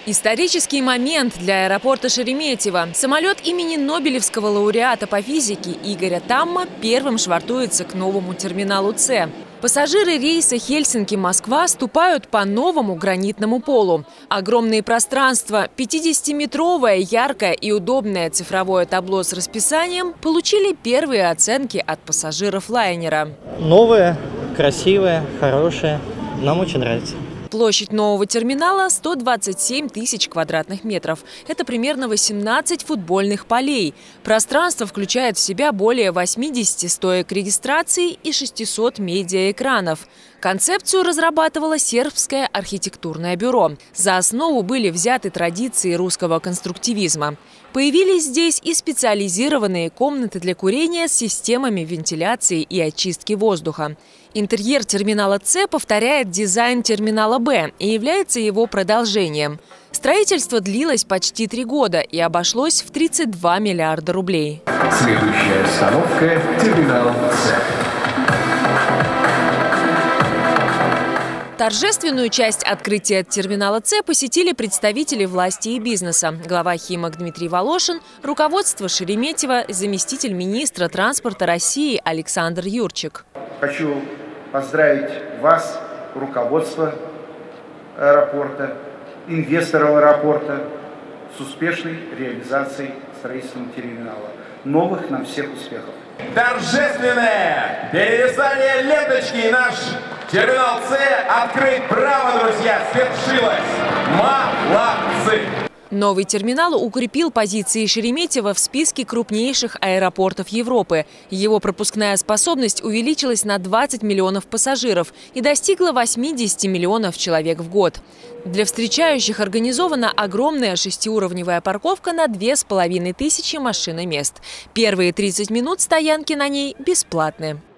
Исторический момент для аэропорта Шереметьево. Самолет имени Нобелевского лауреата по физике Игоря Тамма первым швартуется к новому терминалу С. Пассажиры рейса Хельсинки-Москва ступают по новому гранитному полу. Огромные пространства, 50-метровое, яркое и удобное цифровое табло с расписанием получили первые оценки от пассажиров лайнера. Новое, красивое, хорошее. Нам очень нравится. Площадь нового терминала – 127 тысяч квадратных метров. Это примерно 18 футбольных полей. Пространство включает в себя более 80 стоек регистрации и 600 медиаэкранов. Концепцию разрабатывало сербское архитектурное бюро. За основу были взяты традиции русского конструктивизма. Появились здесь и специализированные комнаты для курения с системами вентиляции и очистки воздуха. Интерьер терминала С повторяет дизайн терминала Б и является его продолжением. Строительство длилось почти 3 года и обошлось в 32 миллиарда рублей. Следующая остановка – терминал С. Торжественную часть открытия терминала С посетили представители власти и бизнеса. Глава Химок Дмитрий Волошин, руководство Шереметьево, заместитель министра транспорта России Александр Юрчик. Хочу поздравить вас, руководство аэропорта, инвесторов аэропорта с успешной реализацией строительного терминала. Новых нам всех успехов! Торжественное перевязание ленточки, наш терминал С открыт. Браво, друзья, свершилось! Молодцы! Новый терминал укрепил позиции Шереметьево в списке крупнейших аэропортов Европы. Его пропускная способность увеличилась на 20 миллионов пассажиров и достигла 80 миллионов человек в год. Для встречающих организована огромная 6-уровневая парковка на 2500 машин и мест. Первые 30 минут стоянки на ней бесплатны.